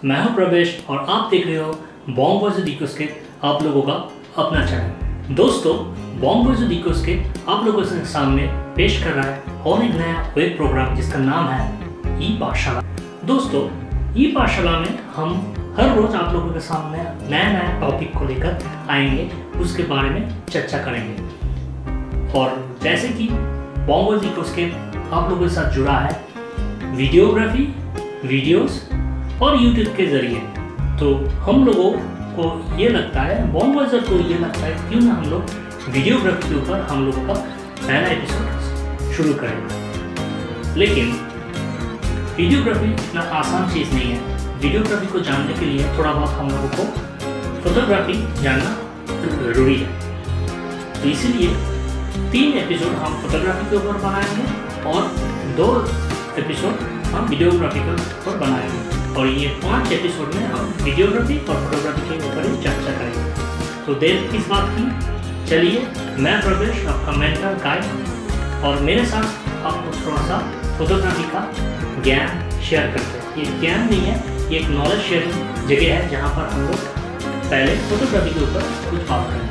मैं हूं प्रवेश और आप देख रहे हो BongVoyager EcoScape, आप लोगों का अपना चैनल। दोस्तों, BongVoyager EcoScape आप लोगों के सामने पेश कर रहा है और एक नया वेब प्रोग्राम जिसका नाम है ePaathShaala। दोस्तों, ePaathShaala में हम हर रोज आप लोगों के सामने नया टॉपिक को लेकर आएंगे, उसके बारे में चर्चा करेंगे। और जैसे कि BongVoyager EcoScape आप लोगों के साथ जुड़ा है वीडियोग्राफी, वीडियोस और यूट्यूब के जरिए, तो हम लोगों को ये लगता है, BongVoyager को ये लगता है क्यों ना हम लोग वीडियोग्राफी के ऊपर हम लोग का पहला एपिसोड शुरू करें। लेकिन वीडियोग्राफी इतना आसान चीज़ नहीं है। वीडियोग्राफी को जानने के लिए थोड़ा बहुत हम लोगों को फोटोग्राफी जानना ज़रूरी है। तो इसीलिए 3 एपिसोड हम फोटोग्राफी के ऊपर बनाएंगे और 2 एपिसोड हम वीडियोग्राफी के ऊपर बनाएंगे, और ये 5 एपिसोड में हम वीडियोग्राफी और फोटोग्राफी के ऊपर ही चर्चा करेंगे। तो देर किस बात की, चलिए मैं प्रवेश आपका मेंटर गाइड और मेरे साथ आपको थोड़ा सा फोटोग्राफी का ज्ञान शेयर करते हैं। ये ज्ञान नहीं है, ये एक नॉलेज शेयरिंग जगह है जहाँ पर हम लोग पहले फोटोग्राफी के ऊपर कुछ बात करेंगे।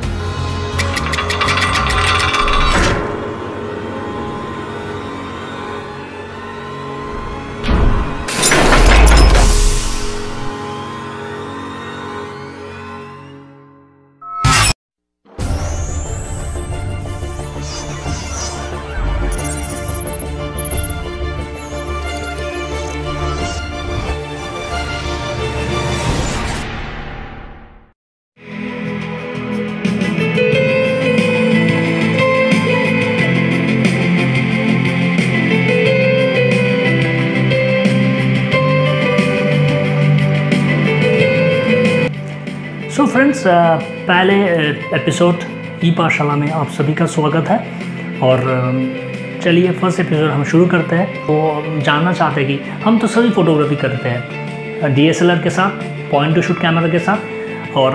सो फ्रेंड्स, पहले एपिसोड ePaathShaala में आप सभी का स्वागत है। और चलिए फर्स्ट एपिसोड हम शुरू करते हैं। तो जानना चाहते हैं कि हम तो सभी फोटोग्राफी करते हैं DSLR के साथ, पॉइंट टू शूट कैमरा के साथ और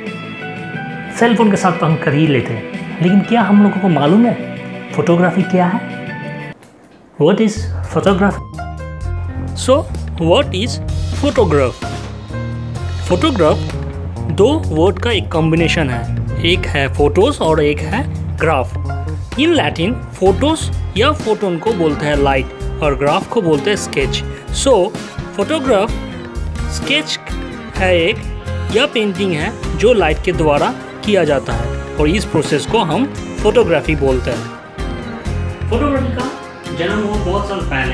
सेल फोन के साथ तो हम कर ही लेते हैं। लेकिन क्या हम लोगों को मालूम है फोटोग्राफी क्या है? What is photography? So what is photograph? Photograph 2 word का एक कॉम्बिनेशन है, एक है फोटोज और एक है ग्राफ। इन लैटिन फोटोज या फोटोन को बोलते हैं लाइट और ग्राफ को बोलते हैं स्केच। सो फोटोग्राफ स्केच है एक या पेंटिंग है जो लाइट के द्वारा किया जाता है, और इस प्रोसेस को हम फोटोग्राफी बोलते हैं। फोटोग्राफी का जन्म हुआ बहुत साल पहले,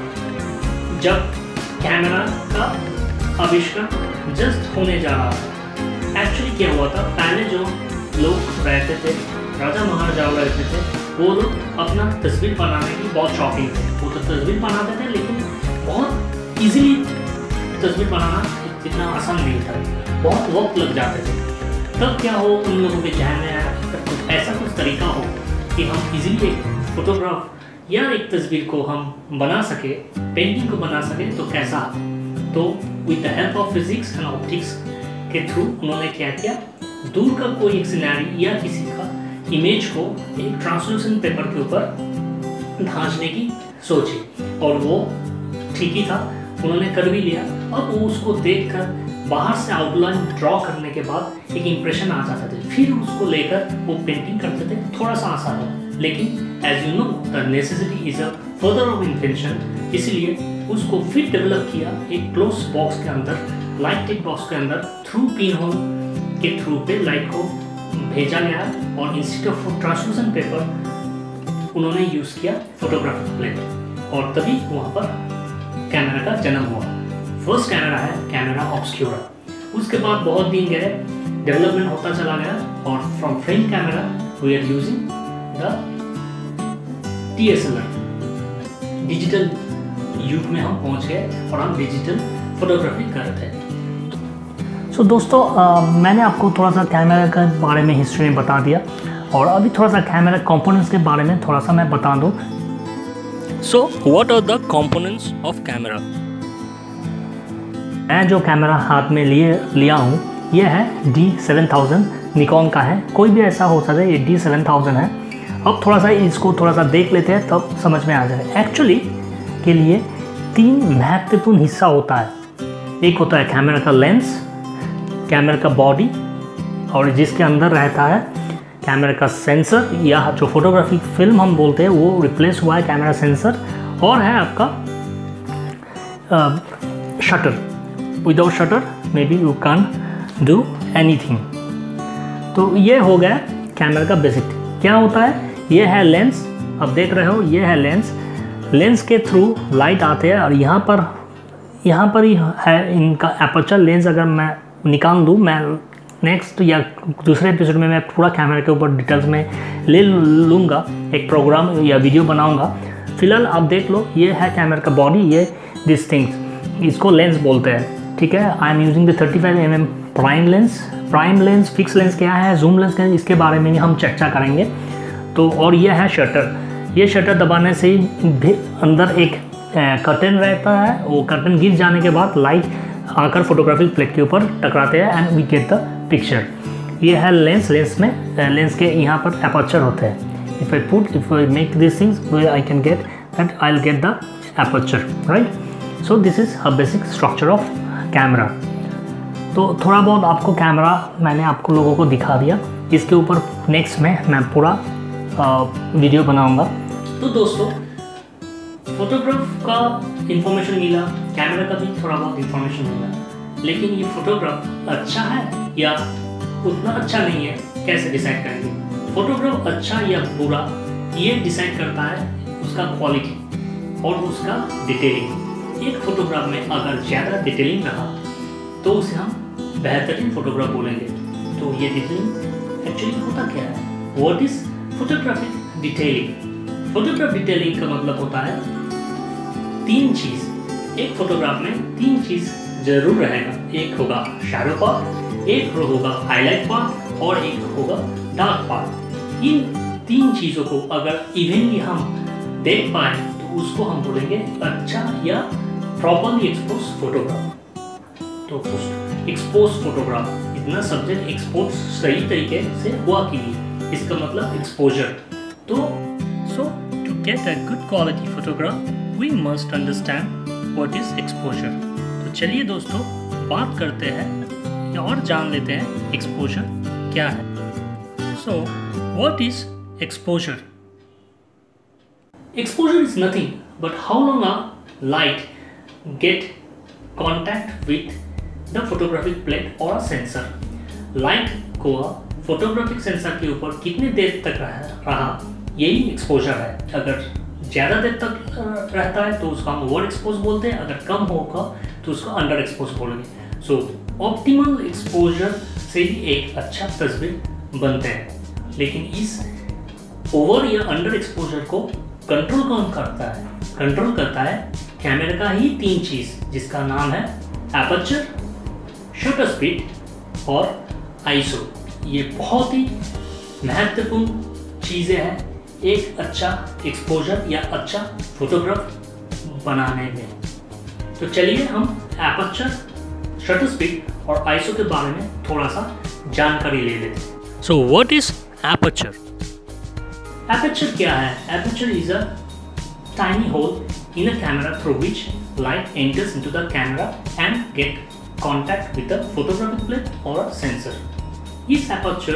जब कैमरा का आविष्कार जस्ट होने जा रहा था। एक्चुअली क्या हुआ था, पहले जो लोग रहते थे, राजा महाराजा रहते थे, वो लोग अपना तस्वीर बनाने की बहुत शौकीन थे। वो तो तस्वीर बनाते थे, लेकिन बहुत इजीली तस्वीर बनाना इतना आसान नहीं था, बहुत वक्त लग जाते थे। तब क्या हो, उन लोगों के जहन में आया ऐसा कुछ तरीका हो कि हम इजीली एक फोटोग्राफ या एक तस्वीर को हम बना सके, पेंटिंग को बना सके, तो कैसा? तो with the help of physics and optics के थ्रू उन्होंने क्या किया, दूर का कोई एक सिनेरियो या किसी का इमेज को एक ट्रांसलूसेंट पेपर के ऊपर ढांचने की सोची, और वो ठीक ही था, उन्होंने कर भी लिया। अब वो उसको देखकर बाहर से आउटलाइन ड्रॉ करने के बाद एक इम्प्रेशन आ जाता था, फिर उसको लेकर वो पेंटिंग करते थे। थोड़ा सा आसान है, लेकिन as you know the necessity is a further of invention, इसलिए उसको फिर डेवलप किया एक क्लोज बॉक्स के अंदर, लाइट टिक बॉक्स के अंदर, थ्रू पिन होल के थ्रू पे लाइट को भेजा गया, और इंस्टेड ऑफ ट्रांसलूसेंट पेपर उन्होंने यूज़ किया फोटोग्राफिक प्लेट, और तभी वहाँ पर कैमरा का जन्म हुआ। फर्स्ट कैमरा है कैमरा ऑब्सक्यूरा। उसके बाद बहुत दिन गए, डेवलपमेंट होता चला गया, और from film camera we are using the DSLR, digital युग में हम पहुँच गए और हम डिजिटल फोटोग्राफी करते हैं। सो दोस्तों, मैंने आपको थोड़ा सा कैमरा के बारे में हिस्ट्री में बता दिया, और अभी थोड़ा सा कैमरा कंपोनेंट्स के बारे में थोड़ा सा मैं बता दूं। So what are the components of camera? मैं जो कैमरा हाथ में लिया हूँ, ये है D7000, निकॉन का है, कोई भी ऐसा हो सकता है, ये D7000 है। अब थोड़ा सा इसको थोड़ा सा देख लेते हैं, तब समझ में आ जाए। एक्चुअली के लिए 3 महत्वपूर्ण हिस्सा होता है एक होता है कैमरा का लेंस, कैमरा का बॉडी, और जिसके अंदर रहता है कैमरा का सेंसर, या जो फोटोग्राफी फिल्म हम बोलते हैं वो रिप्लेस हुआ है कैमरा सेंसर, और है आपका shutter. Without shutter maybe you can do anything. तो ये हो गया कैमरा का बेसिक। क्या होता है, ये है लेंस, अब देख रहे हो ये है लेंस। लेंस के थ्रू लाइट आते हैं, और यहाँ पर ही है इनका एपर्चर। लेंस अगर मैं निकाल दूँ, मैं नेक्स्ट या दूसरे एपिसोड में मैं पूरा कैमरा के ऊपर डिटेल्स में ले लूँगा, एक प्रोग्राम या वीडियो बनाऊँगा। फिलहाल आप देख लो, ये है कैमरा का बॉडी, ये दिस थिंग्स, इसको लेंस बोलते हैं, ठीक है। I am using the 35mm prime lens. Prime lens, fix lens क्या है, जूम लेंस क्या है, इसके बारे में हम चर्चा करेंगे। तो और ये है शटर। ये शटर दबाने से ही अंदर एक कर्टन रहता है, वो कर्टन गिर जाने के बाद लाइट आकर फोटोग्राफिक प्लेट के ऊपर टकराते हैं and we get the picture. ये है लेंस। लेंस में लेंस के यहाँ पर एपर्चर होते हैं। If I make this things I can get that, I will get the aperture, right. So this is a basic structure of camera. तो थोड़ा बहुत आपको कैमरा मैंने आपको लोगों को दिखा दिया। इसके ऊपर नेक्स्ट में मैं पूरा वीडियो बनाऊंगा। तो दोस्तों, फोटोग्राफ का इंफॉर्मेशन मिला, कैमरा का भी थोड़ा बहुत इंफॉर्मेशन मिला, लेकिन ये फोटोग्राफ अच्छा है या उतना अच्छा नहीं है, कैसे डिसाइड करेंगे? फोटोग्राफ अच्छा या बुरा ये डिसाइड करता है उसका क्वालिटी और उसका डिटेलिंग। एक फोटोग्राफ में अगर ज़्यादा डिटेलिंग रहा तो उसे हम बेहतरीन फोटोग्राफ बोलेंगे। तो ये डिटेलिंग एक्चुअली होता क्या है? What is photographic detailing? Photograph detailing का मतलब होता है 3 चीज़। एक फोटोग्राफ में 3 चीज़ जरूर रहेगा। एक होगा शैडो पार्ट, एक होगा हाईलाइट पार्ट, और एक होगा डार्क पार्ट। इन 3 चीज़ों को अगर इवनली हम देख पाए तो उसको हम बोलेंगे अच्छा या प्रॉपरली एक्सपोज फोटोग्राफ। तो एक्सपोज फोटोग्राफ, इतना सब्जेक्ट एक्सपोज सही तरीके से हुआ कि नहीं, इसका मतलब एक्सपोजर। तो to get a good quality photograph, we must understand what is exposure. तो चलिए दोस्तों, बात करते हैं और जान लेते हैं एक्सपोजर क्या है। So, what is exposure? Exposure is nothing but how long a light get contact with the photographic plate or a sensor. Light को फोटोग्राफिक सेंसर के ऊपर कितनी देर तक रहा, यही एक्सपोजर है। अगर ज़्यादा देर तक रहता है तो उसको हम ओवर एक्सपोज बोलते हैं, अगर कम होगा तो उसको अंडर एक्सपोज बोलेंगे। सो ऑप्टिमल एक्सपोजर से ही एक अच्छा तस्वीर बनते हैं। लेकिन इस ओवर या अंडर एक्सपोजर को कंट्रोल कौन करता है? कंट्रोल करता है कैमरा का ही 3 चीज़, जिसका नाम है एपर्चर, शटर स्पीड और आईएसओ। ये बहुत ही महत्वपूर्ण चीज़ें हैं एक अच्छा एक्सपोजर या अच्छा फोटोग्राफ बनाने में। तो चलिए हम एपर्चर, शटर स्पीड और आईएसओ के बारे में थोड़ा सा जानकारी ले लेते हैं। So what is aperture? Aperture क्या है? Aperture is a tiny hole in a camera through which light enters into the camera and get contact with a photographic plate or a sensor. इस एपर्चर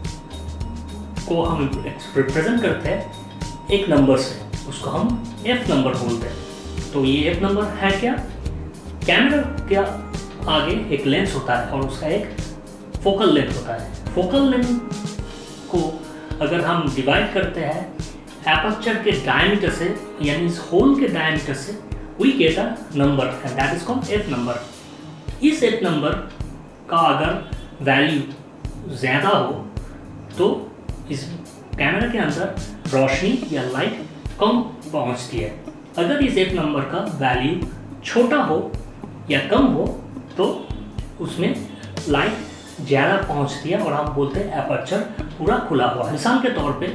को हम रिप्रेजेंट करते हैं एक number से, उसको हम F नंबर बोलते हैं। तो ये F नंबर है क्या? कैमरा के आगे एक लेंस होता है और उसका एक फोकल लेंथ होता है। फोकल लेंथ को अगर हम डिवाइड करते हैं एपर्चर के डायमीटर से, यानी इस होल के डायमीटर से, we get a number and that is called F number. इस F नंबर का अगर वैल्यू ज़्यादा हो तो इस कैमरा के अंदर रोशनी या लाइट कम पहुंचती है। अगर इस F नंबर का वैल्यू छोटा हो या कम हो तो उसमें लाइट ज़्यादा पहुंचती है और हम बोलते हैं एपर्चर पूरा खुला हुआ। मिसाल के तौर पे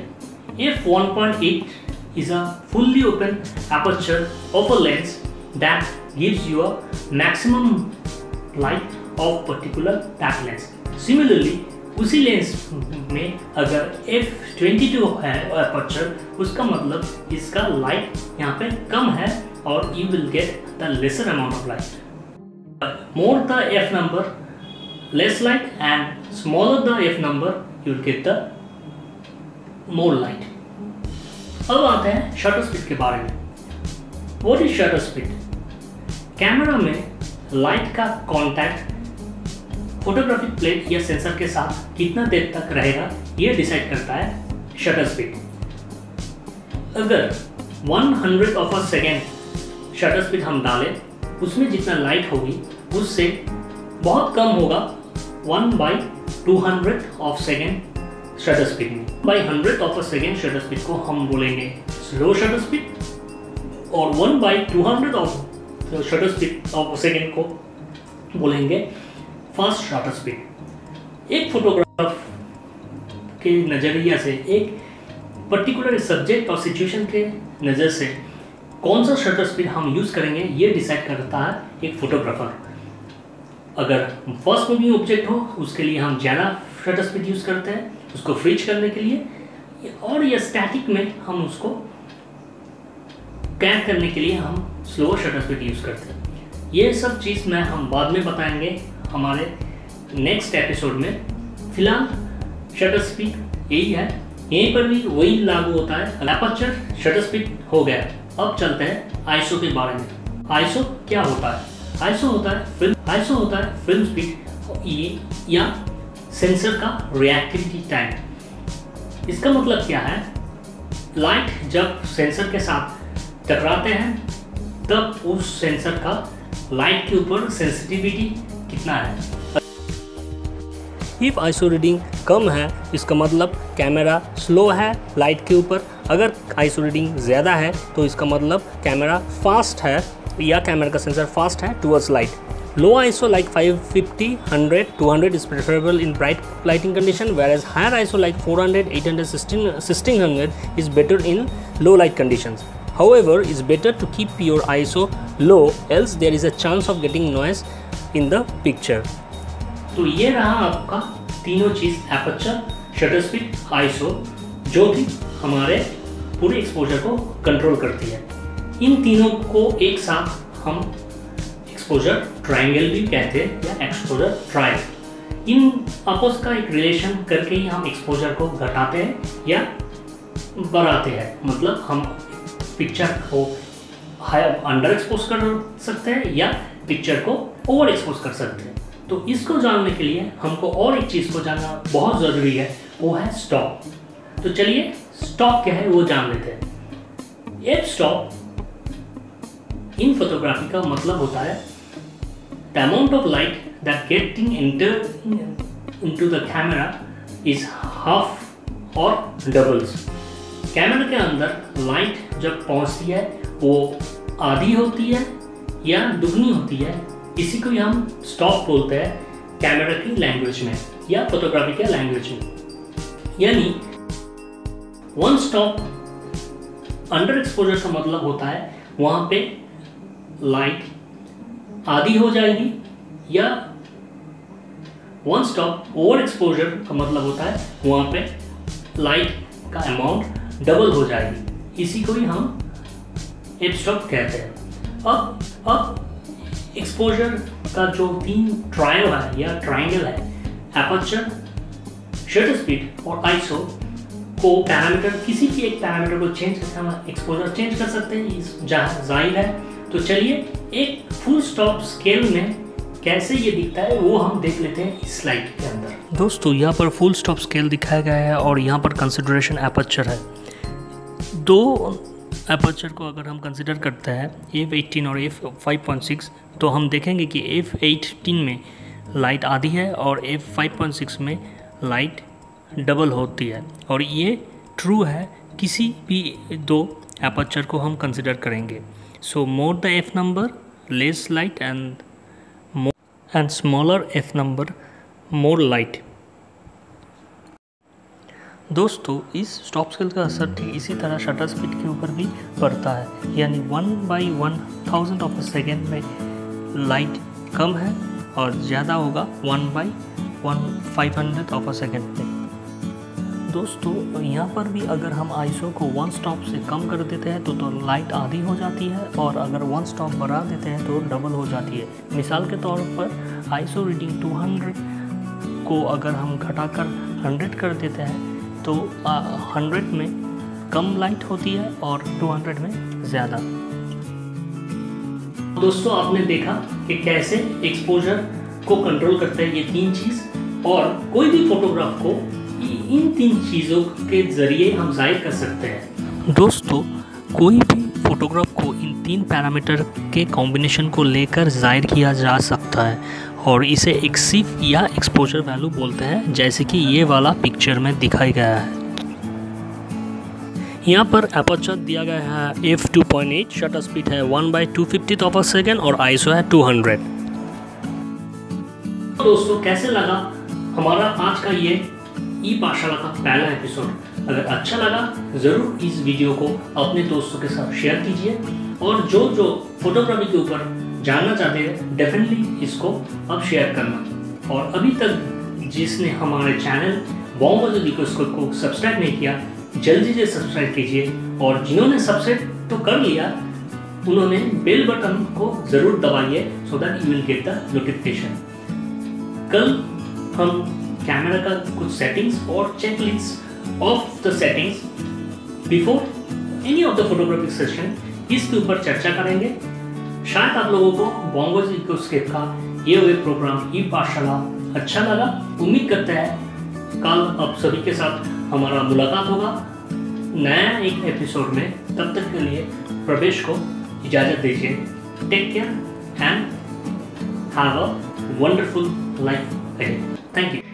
f1.8 is a fully open aperture of a lens that gives you a maximum light of particular that lens. Similarly, उसी लेंस में अगर f22 है aperture, उसका मतलब इसका लाइट यहाँ पे कम है और you will get the lesser amount of light. More the f number, less light, and smaller the f number, you will get the more light. अब आते हैं शटर स्पीड के बारे में. What is shutter speed? Camera में light का contact photographic plate या sensor के साथ कितना देर तक रहेगा, ये डिसाइड करता है शटर स्पीड. अगर 100 of a second shutter speed हम डालें, उसमें जितना लाइट होगी उससे बहुत कम होगा 1/200 ऑफ सेकेंड शटर स्पीड में. 1/100 of a second shutter speed को हम बोलेंगे स्लो शटर स्पीड, और 1/200 of shutter speed of second को बोलेंगे फास्ट शटर स्पीड. एक फोटोग्राफ के नज़रिया से, एक पर्टिकुलर सब्जेक्ट और सिचुएशन के नज़र से कौन सा शटर स्पीड हम यूज़ करेंगे, ये डिसाइड करता है एक फोटोग्राफर. अगर फर्स्ट मूविंग ऑब्जेक्ट हो, उसके लिए हम ज़्यादा शटर स्पीड यूज़ करते हैं उसको फ्रीज करने के लिए, और या स्टैटिक में हम उसको कैप करने के लिए हम स्लो शटर स्पीड यूज़ करते हैं. ये सब चीज़ मैं हम बाद में बताएंगे हमारे नेक्स्ट एपिसोड में. फिलहाल शटर स्पीड यही है, यहीं पर भी वही लागू होता है. एपर्चर शटर स्पीड हो गया. अब चलते हैं आईएसओ के बारे में. आईएसओ क्या होता है? आईएसओ होता है फिल्म स्पीड या सेंसर का रिएक्टिविटी टाइम. इसका मतलब क्या है? लाइट जब सेंसर के साथ टकराते हैं तब उस सेंसर का लाइट के ऊपर सेंसिटिविटी कितना है. इफ आईएसओ रीडिंग कम है, इसका मतलब कैमरा स्लो है लाइट के ऊपर. अगर आईएसओ रीडिंग ज़्यादा है तो इसका मतलब कैमरा फास्ट है या कैमरा का सेंसर फास्ट है towards light. Low ISO like 550, 100, 200 is preferable in bright lighting condition, whereas higher ISO like 400, 800, 1600 is better in low light conditions. However, it's better to keep your ISO low, else there is a chance of getting noise in the picture. तो ये रहा आपका तीनों चीज़, aperture, shutter speed, ISO, जो कि हमारे पूरे एक्सपोजर को कंट्रोल करती है. इन तीनों को एक साथ हम एक्सपोजर ट्रायंगल भी कहते हैं या एक्सपोजर ट्रायल. इन आपस का एक रिलेशन करके ही हम एक्सपोजर को घटाते हैं या बढ़ाते हैं. मतलब हम पिक्चर को अंडर एक्सपोज कर सकते हैं या पिक्चर को ओवर एक्सपोज कर सकते हैं. तो इसको जानने के लिए हमको और एक चीज़ को जानना बहुत ज़रूरी है, वो है स्टॉप. तो चलिए स्टॉप क्या है वो जान लेते हैं. एफ स्टॉप इन फोटोग्राफी का मतलब होता है the amount of light that getting into the camera is half or doubles. Camera के अंदर लाइट जब पहुंचती है वो आधी होती है या दुगनी होती है. इसी को हम स्टॉप बोलते हैं कैमरा की लैंग्वेज में या फोटोग्राफी के लैंग्वेज में. यानी वन स्टॉप अंडर एक्सपोजर का मतलब होता है वहाँ पे लाइट आधी हो जाएगी, या वन स्टॉप ओवर एक्सपोजर का मतलब होता है वहाँ पे लाइट का अमाउंट डबल हो जाएगी. इसी को ही हम एफ स्टॉप कहते हैं. अब एक्सपोजर का जो तीन ट्रायो है या ट्रायंगल है, एपर्चर, शटर स्पीड और आईएसओ को पैरामीटर, किसी भी एक पैरामीटर को चेंज करके हम एक्सपोजर चेंज कर सकते हैं, जहाँ जाहिर है. तो चलिए एक फुल स्टॉप स्केल में कैसे ये दिखता है वो हम देख लेते हैं इस स्लाइड के अंदर. दोस्तों यहाँ पर फुल स्टॉप स्केल दिखाया गया है और यहाँ पर कंसिडरेशन एपर्चर है. दो एपर्चर को अगर हम कंसिडर करते हैं f18 और f5.6, तो हम देखेंगे कि f18 में लाइट आधी है और f5.6 में लाइट डबल होती है. और ये ट्रू है किसी भी दो एपर्चर को हम कंसिडर करेंगे. So more the f number, less light, and smaller f number, more light. दोस्तों इस स्टॉप स्केल का असर ठीक इसी तरह शटर स्पीड के ऊपर भी पड़ता है. यानी 1/1000 ऑफ a सेकेंड में लाइट कम है और ज़्यादा होगा 1/1500 ऑफ a सेकेंड में. दोस्तों यहाँ पर भी अगर हम आईएसओ को 1 स्टॉप से कम कर देते हैं तो लाइट आधी हो जाती है, और अगर 1 स्टॉप बढ़ा देते हैं तो डबल हो जाती है। मिसाल के तौर पर आईएसओ रीडिंग 200 को अगर हम घटाकर 100 कर देते हैं तो 100 में कम लाइट होती है और 200 में ज़्यादा। दोस्तों आपने देखा कि कैसे एक्सपोजर को कंट्रोल करते हैं ये 3 चीज़, और कोई भी फोटोग्राफ को इन 3 चीज़ों के ज़रिए हम जाहिर कर सकते हैं। दोस्तों कोई भी फोटोग्राफ को इन 3 पैरामीटर के कॉम्बिनेशन को लेकर जाहिर किया जा सकता है, और इसे एक्सिव या एक्सपोजर वैल्यू बोलते हैं, जैसे कि ये वाला पिक्चर में दिखाया गया है। यहाँ पर एपर्चर दिया गया है f2.8, शटर स्पीड है 1/250th ऑफ अ सेकेंड और आईएसओ है 200। दोस्तों कैसे लगा हमारा आज का ये ePaathShaala का पहला एपिसोड? अगर अच्छा लगा ज़रूर इस वीडियो को अपने दोस्तों के साथ शेयर कीजिए, और जो फोटोग्राफी के ऊपर जानना चाहते हैं डेफिनेटली इसको अब शेयर करना। और अभी तक जिसने हमारे चैनल BongVoyager EcoScape को सब्सक्राइब नहीं किया, जल्दी से सब्सक्राइब कीजिए, और जिन्होंने सब्सक्राइब तो कर लिया उन्होंने बेल बटन को ज़रूर दबाइए so that you will get the notification. कल हम कैमरा का कुछ सेटिंग्स और checklist of the settings before any of the photographic session इसके ऊपर चर्चा करेंगे। शायद आप लोगों को BongVoyager EcoScape का ये वेब प्रोग्राम ePaathShaala अच्छा लगा। उम्मीद करते हैं कल आप सभी के साथ हमारा मुलाकात होगा नया एक एपिसोड में। तब तक के लिए प्रवेश को इजाज़त दीजिए। Take care and have a wonderful life ahead. Thank you.